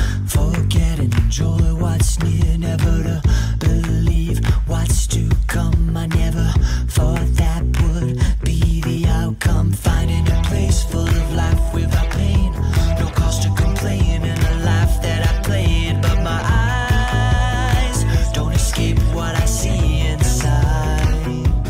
forget and enjoy what's near, never to believe what's to come. I never thought that would be the outcome, finding a place full of life without pain, no cause to complain, and a life that I played, but my eyes don't escape what I see inside.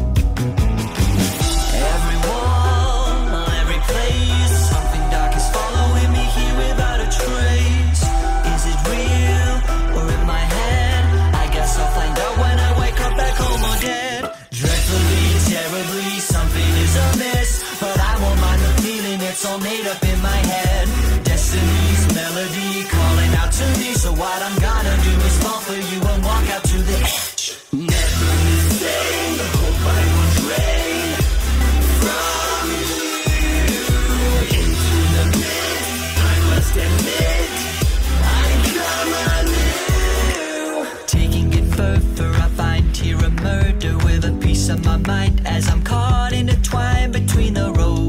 Every wall, every place, something dark is following me here without a trace. Is it real or in my head? I guess I'll find out when I wake up back home or dead. Dreadfully, terribly, something is amiss, but I won't mind the feeling, it's all made up in my head. Destiny's melody calling out to me, so what I'm gonna do is fall for you and walk out to the edge. Never the same, hope I won't stray from you into the mist. I must admit, I come anew. Taking it further, I find here a murder with a piece of my mind, as I'm caught intertwined between the roads.